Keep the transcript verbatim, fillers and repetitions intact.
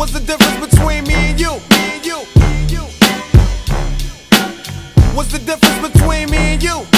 What's the difference between me and you? Me and you. What's the difference between me and you?